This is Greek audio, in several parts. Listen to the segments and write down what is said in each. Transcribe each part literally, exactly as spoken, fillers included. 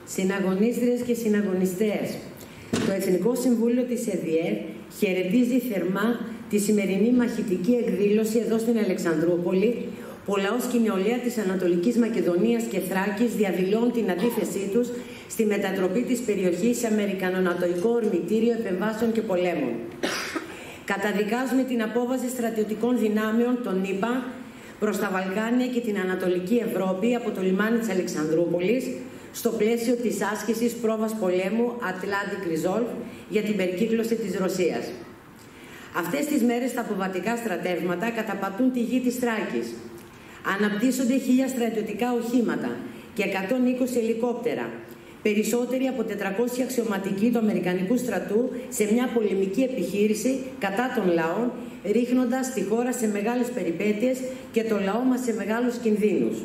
συναγωνίστριες και συναγωνιστές, το Εθνικό Συμβούλιο της ΕΔΙΕΡ χαιρετίζει θερμά τη σημερινή μαχητική εκδήλωση εδώ στην Αλεξανδρούπολη, που ο λαός και η νεολαία της Ανατολικής Μακεδονίας και Θράκης διαδηλώνουν την αντίθεσή τους στη μετατροπή της περιοχής σε αμερικανονατοϊκό ορμητήριο επεμβάσεων και πολέμων. Καταδικάζουμε την απόβαση στρατιωτικών δυνάμεων των ΗΠΑ προς τα Βαλκάνια και την Ανατολική Ευρώπη από το λιμάνι της Αλεξανδρούπολης στο πλαίσιο της άσκησης πρόβας πολέμου Atlantic Resolve για την περικύκλωση της Ρωσίας. Αυτές τις μέρες τα αποβατικά στρατεύματα καταπατούν τη γη της Θράκης. Αναπτύσσονται χίλια στρατιωτικά οχήματα και εκατόν είκοσι ελικόπτερα, περισσότεροι από τετρακόσιοι αξιωματικοί του Αμερικανικού στρατού σε μια πολεμική επιχείρηση κατά των λαών, ρίχνοντας τη χώρα σε μεγάλες περιπέτειες και το λαό μας σε μεγάλους κινδύνους.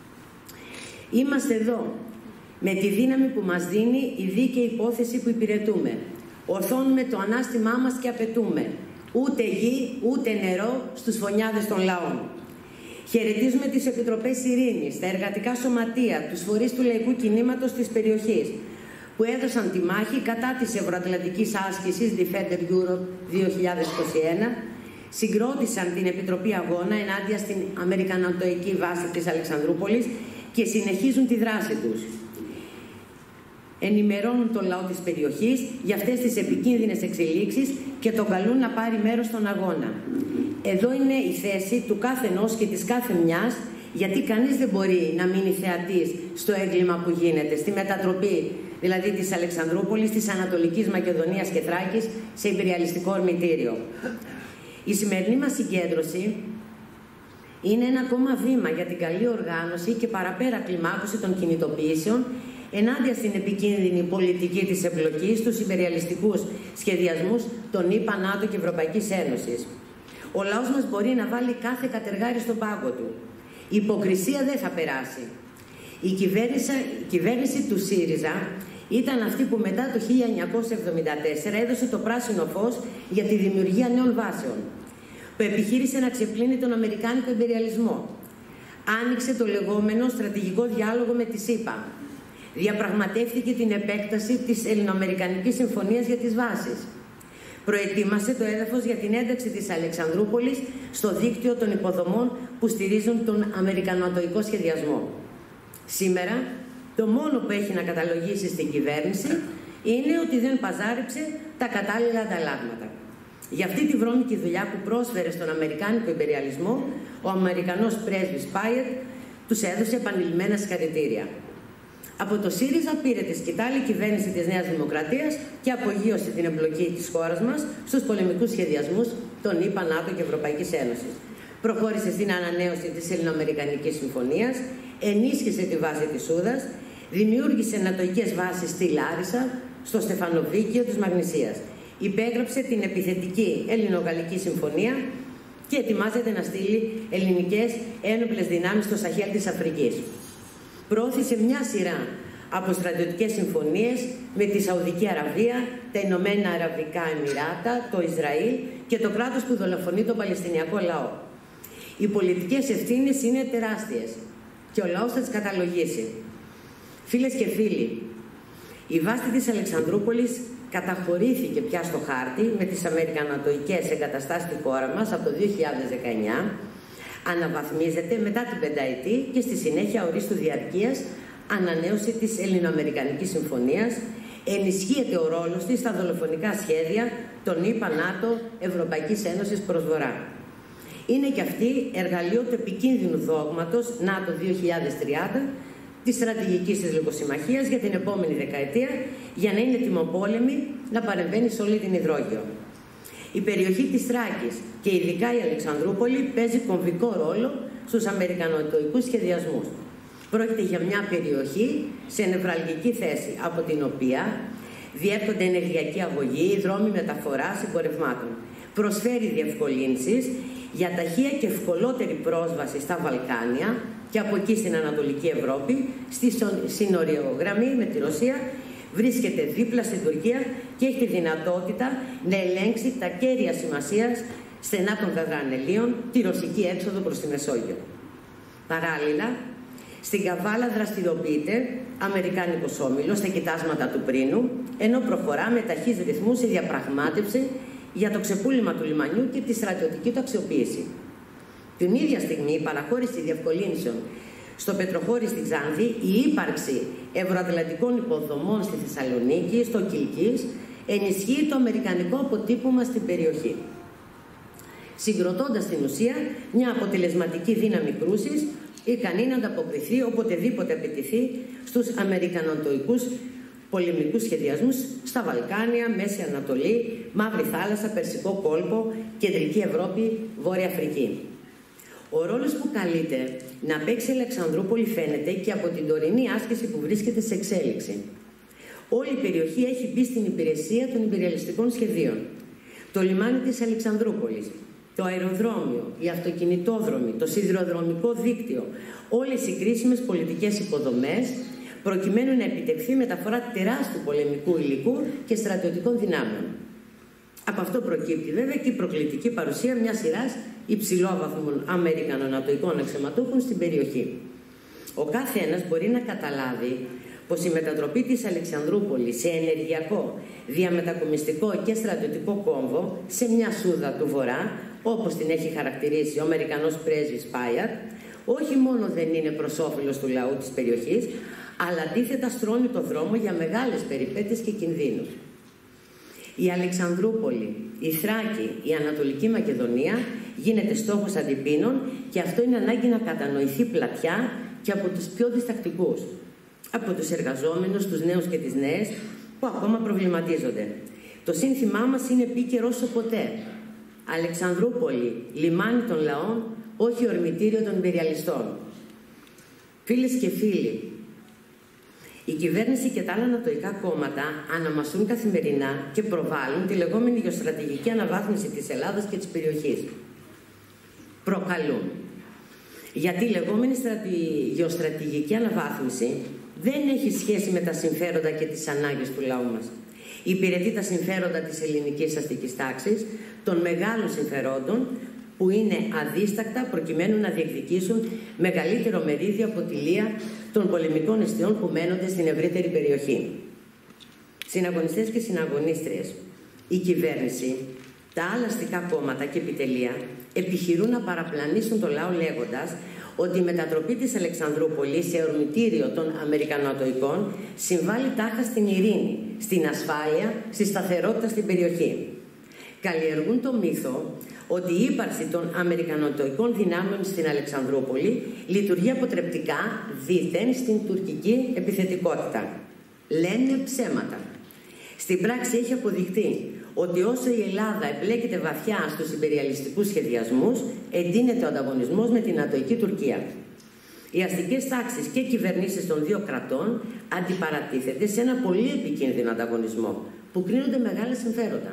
Είμαστε εδώ με τη δύναμη που μας δίνει η δίκαιη υπόθεση που υπηρετούμε. Ορθώνουμε το ανάστημά μας και απαιτούμε ούτε γη, ούτε νερό στους φωνιάδες των λαών. Χαιρετίζουμε τις Επιτροπές Ειρήνης, τα εργατικά σωματεία, τους φορείς του λαϊκού κινήματος της περιοχής, που έδωσαν τη μάχη κατά της ευρωατλαντικής άσκησης Defender Europe δύο χιλιάδες είκοσι ένα, συγκρότησαν την Επιτροπή Αγώνα ενάντια στην Αμερικανοτοϊκή βάση της Αλεξανδρούπολης και συνεχίζουν τη δράση τους. Ενημερώνουν τον λαό της περιοχής για αυτές τις επικίνδυνες εξελίξεις και τον καλούν να πάρει μέρος στον αγώνα. Εδώ είναι η θέση του κάθε ενός και της κάθε μιας, γιατί κανείς δεν μπορεί να μείνει θεατής στο έγκλημα που γίνεται, στη μετατροπή δηλαδή της Αλεξανδρούπολης, της Ανατολικής Μακεδονίας και Θράκης σε υπεριαλιστικό ορμητήριο. Η σημερινή μας συγκέντρωση είναι ένα ακόμα βήμα για την καλή οργάνωση και παραπέρα κλιμάκωση των κινητοποιήσεων ενάντια στην επικίνδυνη πολιτική της εμπλοκής στους υπεριαλιστικούς σχεδιασμούς των ΗΠΑ, ΝΑΤΟ και Ευρωπαϊκής Ένωσης. Ο λαός μας μπορεί να βάλει κάθε κατεργάρι στον πάγκο του. Η υποκρισία δεν θα περάσει. Η κυβέρνηση, η κυβέρνηση του ΣΥΡΙΖΑ ήταν αυτή που μετά το χίλια εννιακόσια εβδομήντα τέσσερα έδωσε το πράσινο φως για τη δημιουργία νέων βάσεων, που επιχείρησε να ξεπλύνει τον αμερικάνικο ιμπεριαλισμό. Άνοιξε το λεγόμενο στρατηγικό διάλογο με τη ΣΥΠΑ. Διαπραγματεύτηκε την επέκταση της Ελληνοαμερικανικής Συμφωνίας για τις βάσεις. Προετοίμασε το έδαφος για την ένταξη της Αλεξανδρούπολης στο δίκτυο των υποδομών που στηρίζουν τον αμερικανοτοϊκό σχεδιασμό. Σήμερα, το μόνο που έχει να καταλογίσει στην κυβέρνηση είναι ότι δεν παζάριψε τα κατάλληλα ανταλλάγματα. Για αυτή τη βρώμικη δουλειά που πρόσφερε στον αμερικάνικο ιμπεριαλισμό, ο Αμερικανός πρέσβης Πάιετ τους έδωσε επανειλημμένα συγχαρητήρια. Από το ΣΥΡΙΖΑ πήρε τη σκητάλη η κυβέρνηση της Νέας Δημοκρατίας και απογείωσε την εμπλοκή της χώρας μας στους πολεμικούς σχεδιασμούς των ΗΠΑ, ΝΑΤΟ και Ευρωπαϊκής Ένωσης. Προχώρησε στην ανανέωση της Ελληνοαμερικανικής Συμφωνίας, ενίσχυσε τη βάση της Σούδας, δημιούργησε νατοικές βάσεις στη Λάρισα, στο Στεφανοβίκιο της Μαγνησίας. Υπέγραψε την επιθετική Ελληνογαλλική Συμφωνία και ετοιμάζεται να στείλει ελληνικές ένοπλες δυνάμεις στο Σαχέλ της Αφρικής. Προώθησε μια σειρά από στρατιωτικές συμφωνίες με τη Σαουδική Αραβία, τα Ηνωμένα Αραβικά Εμιράτα, το Ισραήλ και το κράτος που δολοφονεί τον Παλαιστινιακό λαό. Οι πολιτικές ευθύνες είναι τεράστιες και ο λαός θα τις καταλογίσει. Φίλες και φίλοι, η βάση της Αλεξανδρούπολης καταχωρήθηκε πια στο χάρτη με τις αμερικανοτοϊκές εγκαταστάσεις στη χώρα μας από το δύο χιλιάδες δεκαεννιά, αναβαθμίζεται μετά την πενταετή και στη συνέχεια ορίστου διαρκείας ανανέωση της Ελληνοαμερικανικής Συμφωνίας, ενισχύεται ο ρόλος της στα δολοφονικά σχέδια των ΗΠΑ, ΝΑΤΟ, Ευρωπαϊκής Ένωσης προς Βορρά. Είναι και αυτή εργαλείο του επικίνδυνου δόγματος ΝΑΤΟ δύο χιλιάδες τριάντα, της στρατηγικής της λογοσυμμαχίας για την επόμενη δεκαετία, για να είναι τιμοπόλεμη να παρεμβαίνει σε όλη την υδρόγειο. Η περιοχή της Θράκης και ειδικά η Αλεξανδρούπολη παίζει κομβικό ρόλο στους αμερικανοτοϊκούς σχεδιασμούς. Πρόκειται για μια περιοχή σε νευραλγική θέση, από την οποία διέπτονται ενεργειακή αγωγή, δρόμοι μεταφοράς εμπορευμάτων. Προσφέρει διευκολύνσεις για ταχεία και ευκολότερη πρόσβαση στα Βαλκάνια και από εκεί στην Ανατολική Ευρώπη, στη συνοριογραμμή με τη Ρωσία, βρίσκεται δίπλα στην Τουρκία και έχει τη δυνατότητα να ελέγξει τα κέρια σημασίας στενά των Δαδρανελίων, τη ρωσική έξοδο προς τη Μεσόγειο. Παράλληλα, στην Καβάλα δραστηριοποιείται αμερικάνικος όμιλος στα κοιτάσματα του Πρίνου, ενώ προχωρά με ταχύς ρυθμούς η διαπραγμάτευση για το ξεπούλημα του λιμανιού και τη στρατιωτική του αξιοποίηση. Την ίδια στιγμή, η παραχώρηση διευκολύνσεων στο πετροχώρι στη Ξάνθη, η ύπαρξη ευρωατλαντικών υποδομών στη Θεσσαλονίκη, στο Κιλκής, ενισχύει το αμερικανικό αποτύπωμα στην περιοχή, συγκροτώντας στην ουσία μια αποτελεσματική δύναμη κρούσης, ικανή να ανταποκριθεί οποτεδήποτε απαιτηθεί στους αμερικανοτοικούς πολεμικούς σχεδιασμούς στα Βαλκάνια, Μέση Ανατολή, Μαύρη Θάλασσα, Περσικό κόλπο, Κεντρική Ευρώπη, Βόρεια Αφρική. Ο ρόλος που καλείται να παίξει η Αλεξανδρούπολη φαίνεται και από την τωρινή άσκηση που βρίσκεται σε εξέλιξη. Όλη η περιοχή έχει μπει στην υπηρεσία των υπεριαλιστικών σχεδίων. Το λιμάνι της Αλεξανδρούπολης, το αεροδρόμιο, οι αυτοκινητόδρομοι, το σιδηροδρομικό δίκτυο, όλες οι κρίσιμες πολιτικές υποδομές, προκειμένου να επιτευχθεί μεταφορά τεράστιου πολεμικού υλικού και στρατιωτικών δυνάμεων. Από αυτό προκύπτει βέβαια και η προκλητική παρουσία μιας σειράς υψηλόβαθμων Αμερικανονατοικών αξιωματούχων στην περιοχή. Ο κάθε ένας μπορεί να καταλάβει πως η μετατροπή της Αλεξανδρούπολης σε ενεργειακό, διαμετακομιστικό και στρατιωτικό κόμβο σε μια σούδα του Βορρά, όπως την έχει χαρακτηρίσει ο Αμερικανός πρέσβης Πάιαρ, όχι μόνο δεν είναι προς όφελος του λαού της περιοχής, αλλά αντίθετα στρώνει το δρόμο για μεγάλες περιπέτειες και κινδύνους. Η Αλεξανδρούπολη, η Θράκη, η Ανατολική Μακεδονία γίνεται στόχος αντιπίνων και αυτό είναι ανάγκη να κατανοηθεί πλατιά και από τους πιο διστακτικούς, από τους εργαζόμενους, τους νέους και τις νέες που ακόμα προβληματίζονται. Το σύνθημά μας είναι επίκαιρο όσο ποτέ. Αλεξανδρούπολη, λιμάνι των λαών, όχι ορμητήριο των υπεριαλιστών. Φίλες και φίλοι, η κυβέρνηση και τα άλλα ανατοϊκά κόμματα αναμασούν καθημερινά και προβάλλουν τη λεγόμενη γεωστρατηγική αναβάθμιση της Ελλάδας και της περιοχής. Προκαλούν. Γιατί η λεγόμενη στρατη... γεωστρατηγική αναβάθμιση δεν έχει σχέση με τα συμφέροντα και τις ανάγκες του λαού μας. Υπηρετεί τα συμφέροντα της ελληνικής αστικής τάξης, των μεγάλων συμφερόντων που είναι αδίστακτα προκειμένου να διεκδικήσουν μεγαλύτερο μερίδιο από τη λία των πολεμικών εστιών που μένονται στην ευρύτερη περιοχή. Συναγωνιστές και συναγωνίστριες, η κυβέρνηση, τα άλλα αστικά κόμματα και επιτελεία επιχειρούν να παραπλανήσουν το λαό λέγοντας ότι η μετατροπή της Αλεξανδρούπολης σε ορμητήριο των Αμερικανοτοικών συμβάλλει τάχα στην ειρήνη, στην ασφάλεια, στη σταθερότητα στην περιοχή. Καλλιεργούν το μύθο ότι η ύπαρξη των Αμερικανοτοικών δυνάμεων στην Αλεξανδρούπολη λειτουργεί αποτρεπτικά δήθεν στην τουρκική επιθετικότητα. Λένε ψέματα. Στην πράξη έχει αποδειχτεί ότι όσο η Ελλάδα εμπλέκεται βαθιά στους υπεριαλιστικούς σχεδιασμούς, εντείνεται ο ανταγωνισμός με την Ανατοϊκή Τουρκία. Οι αστικές τάξεις και κυβερνήσεις των δύο κρατών αντιπαρατίθεται σε ένα πολύ επικίνδυνο ανταγωνισμό, που κρίνονται μεγάλα συμφέροντα.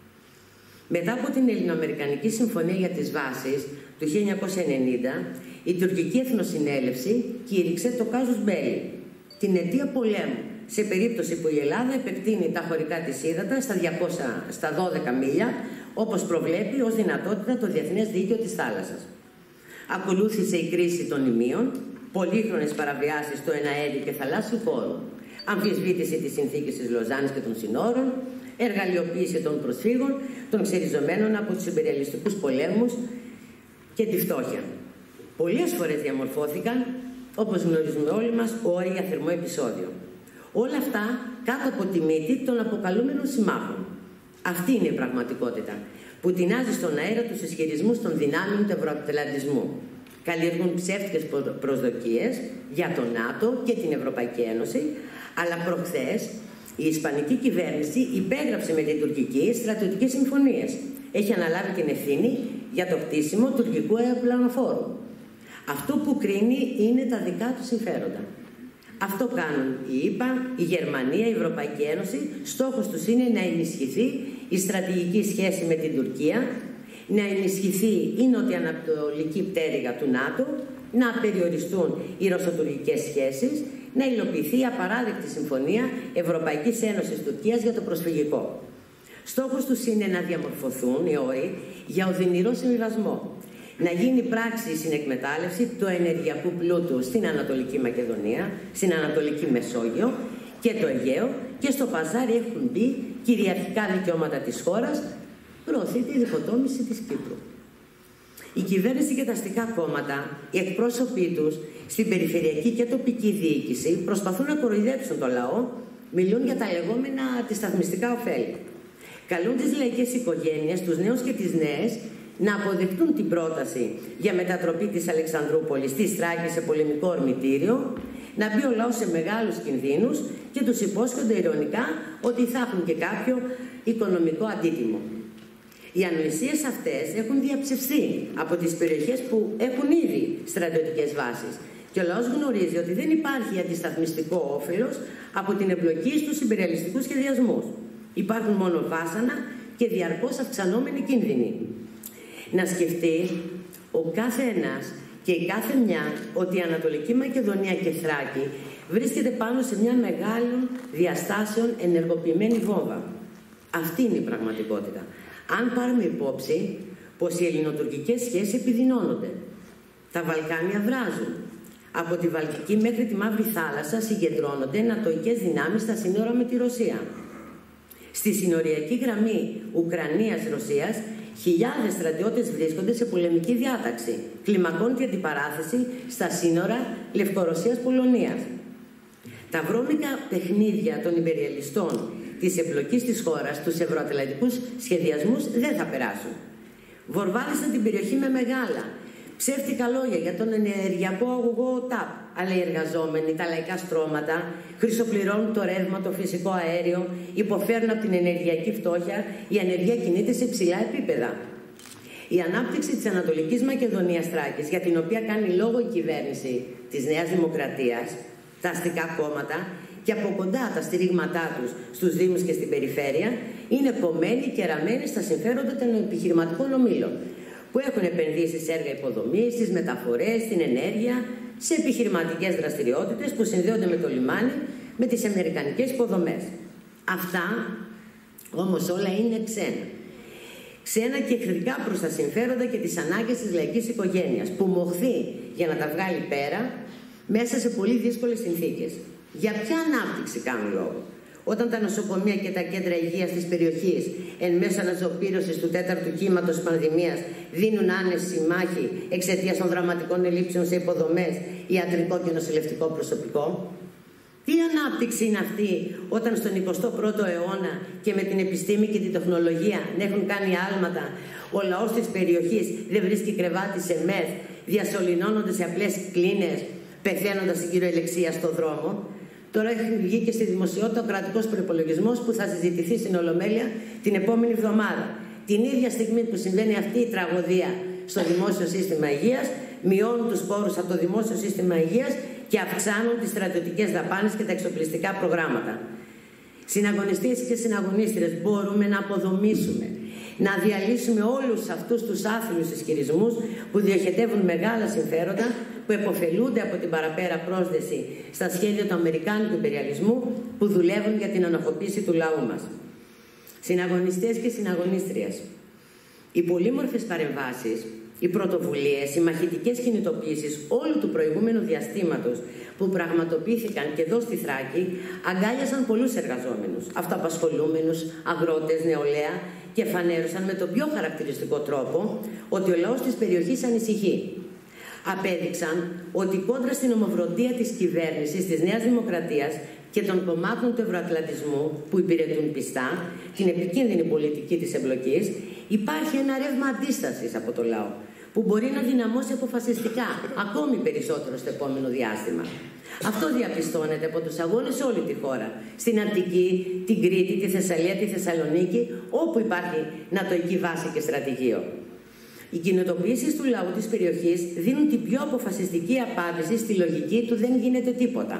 Μετά από την Ελληνοαμερικανική Συμφωνία για τις Βάσεις του χίλια εννιακόσια ενενήντα, η τουρκική Εθνοσυνέλευση κήρυξε το κάζους μπέλι, την αιτία πολέμου, σε περίπτωση που η Ελλάδα επεκτείνει τα χωρικά της ύδατα στα, διακόσια, στα δώδεκα μίλια, όπως προβλέπει ως δυνατότητα το Διεθνές Δίκαιο της Θάλασσας. Ακολούθησε η κρίση των ημείων, πολύχρονες παραβιάσεις του εναέριου και θαλάσσιου χώρου, αμφισβήτηση της συνθήκης της Λοζάνης και των συνόρων, εργαλειοποίηση των προσφύγων, των ξεριζωμένων από τους υπεριαλιστικούς πολέμους και τη φτώχεια. Πολλές φορές διαμορφώθηκαν, όπως γνωρίζουμε όλοι μας, όροι για θερμό επεισόδιο. Όλα αυτά κάτω από τη μύτη των αποκαλούμενων συμμάχων. Αυτή είναι η πραγματικότητα, που τεινάζει στον αέρα τους ισχυρισμούς των δυνάμεων του ευρωατλαντισμού. Καλλιεργούν ψεύτικες προσδοκίες για το ΝΑΤΟ και την Ευρωπαϊκή Ένωση, αλλά προχθές η Ισπανική κυβέρνηση υπέγραψε με την τουρκική στρατιωτικές συμφωνίες. Έχει αναλάβει την ευθύνη για το κτίσιμο τουρκικού αεροπλανοφόρου. Αυτό που κρίνει είναι τα δικά του συμφέροντα. Αυτό κάνουν οι ΗΠΑ, η Γερμανία, η Ευρωπαϊκή Ένωση. Στόχος τους είναι να ενισχυθεί η στρατηγική σχέση με την Τουρκία, να ενισχυθεί η νοτιοανατολική πτέρυγα του ΝΑΤΟ, να περιοριστούν οι ρωσοτουρκικές σχέσεις, να υλοποιηθεί η απαράδεκτη συμφωνία Ευρωπαϊκής Ένωσης Τουρκίας για το προσφυγικό. Στόχος τους είναι να διαμορφωθούν οι όροι για οδυνηρό συμβιβασμό, να γίνει πράξη η συνεκμετάλλευση του ενεργειακού πλούτου στην Ανατολική Μακεδονία, στην Ανατολική Μεσόγειο και το Αιγαίο, και στο παζάρι έχουν μπει κυριαρχικά δικαιώματα της χώρας, προωθείται η διχοτόμηση της Κύπρου. Η κυβέρνηση και τα αστικά κόμματα, οι εκπρόσωποι τους στην περιφερειακή και τοπική διοίκηση προσπαθούν να κοροϊδέψουν το λαό, μιλούν για τα λεγόμενα αντισταθμιστικά ωφέλη. Καλούν τις λαϊκές οικογένειες, τους νέους και τις νέες, να αποδεχτούν την πρόταση για μετατροπή της Αλεξανδρούπολης στη Στράκη σε πολεμικό ορμητήριο, να μπει ο λαός σε μεγάλους κινδύνους και τους υπόσχονται ειρωνικά ότι θα έχουν και κάποιο οικονομικό αντίτιμο. Οι ανοησίες αυτές έχουν διαψευστεί από τις περιοχές που έχουν ήδη στρατιωτικές βάσεις και ο λαός γνωρίζει ότι δεν υπάρχει αντισταθμιστικό όφελος από την εμπλοκή στους υπεριαλιστικούς σχεδιασμούς. Υπάρχουν μόνο βάσανα και διαρκώς αυξανόμενοι κίνδυνοι. Να σκεφτεί ο κάθε ένας και η κάθε μια ότι η Ανατολική Μακεδονία και Θράκη βρίσκεται πάνω σε μια μεγάλων διαστάσεων ενεργοποιημένη βόμβα. Αυτή είναι η πραγματικότητα. Αν πάρουμε υπόψη πως οι ελληνοτουρκικές σχέσεις επιδεινώνονται, τα Βαλκάνια βράζουν, από τη Βαλτική μέχρι τη Μαύρη Θάλασσα συγκεντρώνονται νατοικές δυνάμεις στα σύνορα με τη Ρωσία. Στη συνοριακή γραμμή Ουκρανίας-Ρωσίας, χιλιάδες στρατιώτες βρίσκονται σε πολεμική διάταξη. Κλιμακώνεται η αντιπαράθεση στα σύνορα Λευκορωσίας-Πολωνίας. Τα βρώμικα παιχνίδια των υπεριαλιστών της εμπλοκής της χώρας στους ευρωατλαντικούς σχεδιασμούς δεν θα περάσουν. Βορβάλισαν την περιοχή με μεγάλα ψεύτικα λόγια για τον ενεργειακό αγωγό ΤΑΠ, αλλά οι εργαζόμενοι, τα λαϊκά στρώματα, χρυσοπληρώνουν το ρεύμα, το φυσικό αέριο, υποφέρουν από την ενεργειακή φτώχεια, η ανεργία κινείται σε υψηλά επίπεδα. Η ανάπτυξη της Ανατολικής Μακεδονίας Θράκης, για την οποία κάνει λόγο η κυβέρνηση της Νέας Δημοκρατίας, τα αστικά κόμματα και από κοντά τα στηρίγματά τους στους Δήμους και στην περιφέρεια, είναι κομμένοι και ραμμένοι στα συμφέροντα των επιχειρηματικών ομίλων, που έχουν επενδύσει σε έργα υποδομής, στις μεταφορές, στην ενέργεια, σε επιχειρηματικές δραστηριότητες που συνδέονται με το λιμάνι, με τις αμερικανικές υποδομές. Αυτά όμως όλα είναι ξένα. Ξένα και εχθρικά προς τα συμφέροντα και τις ανάγκες της λαϊκής οικογένειας, που μοχθεί για να τα βγάλει πέρα μέσα σε πολύ δύσκολες συνθήκες. Για ποια ανάπτυξη κάνουν λόγο, όταν τα νοσοκομεία και τα κέντρα υγείας της περιοχής εν μέσω αναζωοπήρωσης του τέταρτου κύματος της πανδημίας δίνουν άνεση μάχη εξαιτίας των δραματικών ελλείψεων σε υποδομές, ιατρικό και νοσηλευτικό προσωπικό? Τι ανάπτυξη είναι αυτή όταν στον εικοστό πρώτο αιώνα και με την επιστήμη και την τεχνολογία να έχουν κάνει άλματα, ο λαός της περιοχής δεν βρίσκει κρεβάτι σε μεθ, διασωληνώνονται σε απλές κλίνες, πεθαίνοντας στην κυριολεξία στο δρόμο? Τώρα έχει βγει και στη δημοσιότητα ο κρατικός προϋπολογισμός που θα συζητηθεί στην Ολομέλεια την επόμενη εβδομάδα. Την ίδια στιγμή που συμβαίνει αυτή η τραγωδία στο δημόσιο σύστημα υγείας, μειώνουν τους πόρους από το δημόσιο σύστημα υγείας και αυξάνουν τις στρατιωτικές δαπάνες και τα εξοπλιστικά προγράμματα. Συναγωνιστές και συναγωνίστριες, μπορούμε να αποδομήσουμε, να διαλύσουμε όλους αυτούς τους άθλιους ισχυρισμούς που διοχετεύουν μεγάλα συμφέροντα, που επωφελούνται από την παραπέρα πρόσδεση στα σχέδια του αμερικάνικου υπεριαλισμού, που δουλεύουν για την ανοχοποίηση του λαού μας. Συναγωνιστές και συναγωνίστριες, οι πολύμορφες παρεμβάσεις, οι πρωτοβουλίες, οι μαχητικές κινητοποίησεις όλου του προηγούμενου διαστήματος που πραγματοποιήθηκαν και εδώ στη Θράκη αγκάλιασαν πολλούς εργαζόμενους, αυτοαπασχολούμενους, αγρότες, νεολαία και φανέρωσαν με τον πιο χαρακτηριστικό τρόπο ότι ο λαός της περιοχής ανησυχεί. Απέδειξαν ότι κόντρα στην ομοφροντία της κυβέρνησης της Νέας Δημοκρατίας και των κομμάτων του ευρωατλαντισμού που υπηρετούν πιστά την επικίνδυνη πολιτική της εμπλοκής, υπάρχει ένα ρεύμα αντίστασης από το λαό που μπορεί να δυναμώσει αποφασιστικά ακόμη περισσότερο στο επόμενο διάστημα. Αυτό διαπιστώνεται από τους αγώνες σε όλη τη χώρα. Στην Αττική, την Κρήτη, τη Θεσσαλία, τη Θεσσαλονίκη, όπου υπάρχει νατοϊκή βάση και στρατηγείο. Οι κινητοποιήσεις του λαού της περιοχής δίνουν την πιο αποφασιστική απάντηση στη λογική του «δεν γίνεται τίποτα».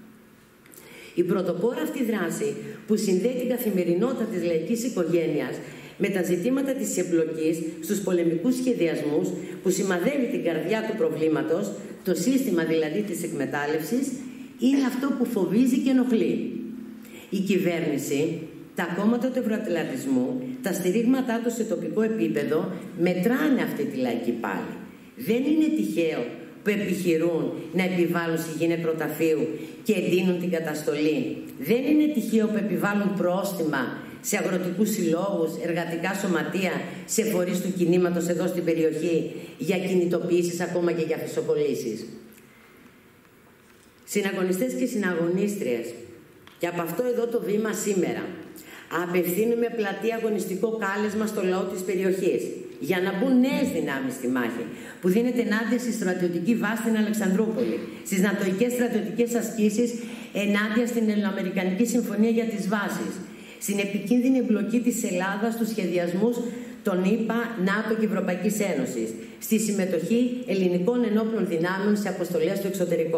Η πρωτοπόρα αυτή δράση που συνδέει την καθημερινότητα της λαϊκής οικογένειας με τα ζητήματα της εμπλοκής στους πολεμικούς σχεδιασμούς που σημαδεύει την καρδιά του προβλήματος, το σύστημα δηλαδή της εκμετάλλευσης, είναι αυτό που φοβίζει και ενοχλεί. Η κυβέρνηση, τα κόμματα του ευρωατλαντισμού, τα στηρίγματά τους σε τοπικό επίπεδο μετράνε αυτή τη λαϊκή πάλη Δεν είναι τυχαίο που επιχειρούν να επιβάλλουν συγγή νεκροταφείου και εντείνουν την καταστολή. Δεν είναι τυχαίο που επιβάλλουν πρόστιμα σε αγροτικούς συλλόγους, εργατικά σωματεία, σε φορείς του κινήματος εδώ στην περιοχή για κινητοποιήσεις, ακόμα και για φυσοκολλήσεις. Συναγωνιστές και συναγωνίστριες, και από αυτό εδώ το βήμα σήμερα απευθύνουμε πλατή αγωνιστικό κάλεσμα στο λαό της περιοχής για να μπουν νέες δυνάμεις στη μάχη που δίνεται ενάντια στη στρατιωτική βάση στην Αλεξανδρούπολη, στις νατοικές στρατιωτικές ασκήσεις ενάντια στην Ελληνοαμερικανική Συμφωνία για τις Βάσεις, στην επικίνδυνη εμπλοκή της Ελλάδας στους σχεδιασμούς των ΗΠΑ, ΝΑΤΟ και Ευρωπαϊκής Ένωσης, στη συμμετοχή ελληνικών ενόπλων δυνάμεων σε αποστολές στο εξωτερικό.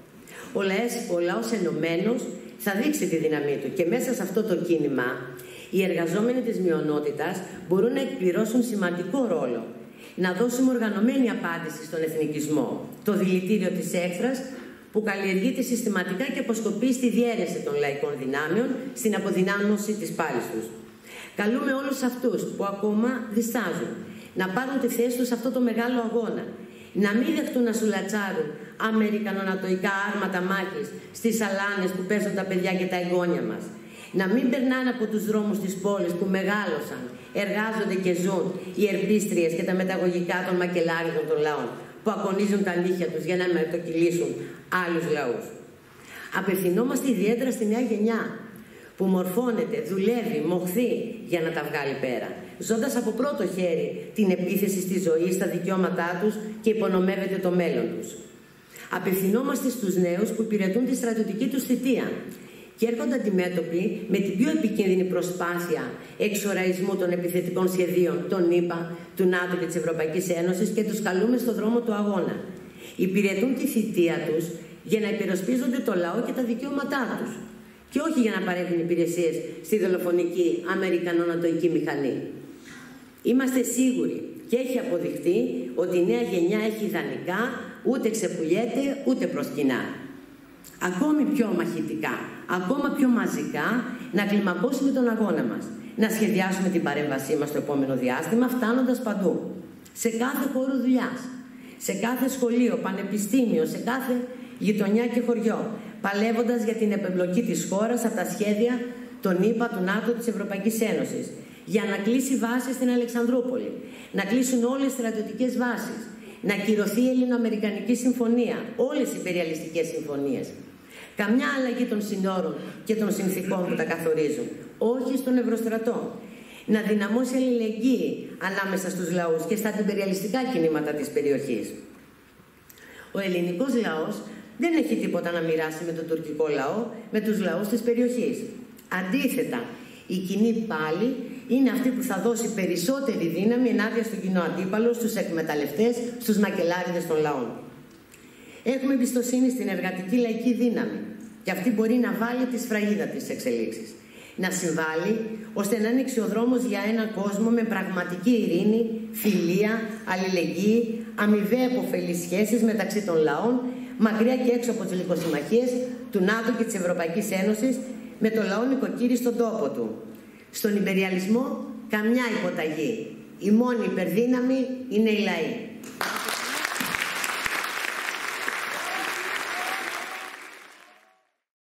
Ο, λαές, ο λαός ενωμένος θα δείξει τη δύναμή του και μέσα σε αυτό το κίνημα οι εργαζόμενοι της μειονότητας μπορούν να εκπληρώσουν σημαντικό ρόλο, να δώσουμε οργανωμένη απάντηση στον εθνικισμό, το δηλητήριο της έχθρας που καλλιεργείται συστηματικά και αποσκοπεί στη διαίρεση των λαϊκών δυνάμεων, στην αποδυνάμωση της πάλης τους. Καλούμε όλους αυτούς που ακόμα διστάζουν να πάρουν τη θέση τους σε αυτό το μεγάλο αγώνα, να μην δεχτούν να σουλατσάρουν αμερικανονατοϊκά άρματα μάχης στις σαλάνες που παίζουν τα παιδιά και τα εγγόνια μας, να μην περνάνε από τους δρόμους της πόλης που μεγάλωσαν, εργάζονται και ζουν οι ερπίστριες και τα μεταγωγικά των μακελάριδων των λαών, που αγωνίζουν τα νύχια τους για να μετοκυλήσουν άλλους λαούς. Απευθυνόμαστε ιδιαίτερα στη νέα γενιά που μορφώνεται, δουλεύει, μοχθεί για να τα βγάλει πέρα, ζώντας από πρώτο χέρι την επίθεση στη ζωή, στα δικαιώματά τους και υπονομεύεται το μέλλον τους. Απευθυνόμαστε στους νέους που υπηρετούν τη στρατιωτική τους θητεία και έρχονται αντιμέτωποι με την πιο επικίνδυνη προσπάθεια εξοραϊσμού των επιθετικών σχεδίων των ΗΠΑ, του ΝΑΤΟ και της Ευρωπαϊκής Ένωσης και τους καλούμε στον δρόμο του αγώνα. Υπηρετούν τη θητεία τους για να υπερασπίζονται το λαό και τα δικαιώματά τους και όχι για να παρέχουν υπηρεσίες στη δολοφονική αμερικανονατοϊκή μηχανή. Είμαστε σίγουροι και έχει αποδειχτεί ότι η νέα γενιά έχει ιδανικά, ούτε ξεπουλιέται ούτε προσκυνά. Ακόμη πιο μαχητικά, ακόμα πιο μαζικά, να κλιμακώσουμε τον αγώνα μας, να σχεδιάσουμε την παρέμβασή μας στο επόμενο διάστημα, φτάνοντας παντού, σε κάθε χώρο δουλειάς, σε κάθε σχολείο, πανεπιστήμιο, σε κάθε γειτονιά και χωριό, παλεύοντας για την επεμπλοκή της χώρας από τα σχέδια των ΗΠΑ, του ΝΑΤΟ, της Ευρωπαϊκής Ένωσης, για να κλείσει βάση στην Αλεξανδρούπολη, να κλείσουν όλες τις στρατιωτικές βάσεις, να κυρωθεί η Ελληνοαμερικανική Συμφωνία, όλες οι υπεριαλιστικές συμφωνίες. Καμιά αλλαγή των συνόρων και των συνθήκων που τα καθορίζουν, όχι στον Ευρωστρατό. Να δυναμώσει αλληλεγγύη ανάμεσα στους λαούς και στα αντιπεριαλιστικά κινήματα της περιοχής. Ο ελληνικός λαός δεν έχει τίποτα να μοιράσει με τον τουρκικό λαό, με τους λαούς της περιοχής. Αντίθετα, η κοινή πάλι είναι αυτή που θα δώσει περισσότερη δύναμη ενάντια στον κοινό αντίπαλο, στους εκμεταλλευτές, στους μακελάριδες των λαών. Έχουμε εμπιστοσύνη στην εργατική λαϊκή δύναμη και αυτή μπορεί να βάλει τη σφραγίδα της εξελίξης. Να συμβάλλει ώστε να ανοίξει ο δρόμος για έναν κόσμο με πραγματική ειρήνη, φιλία, αλληλεγγύη, αμοιβαία υποφελείς σχέσεις μεταξύ των λαών, μακριά και έξω από τις λυκοσυμμαχίες του ΝΑΤΟ και της Ευρωπαϊκής Ένωσης, με το λαό νοικοκύρη στον τόπο του. Στον υπεριαλισμό καμιά υποταγή. Η μόνη υπερδύναμη είναι οι λαοί.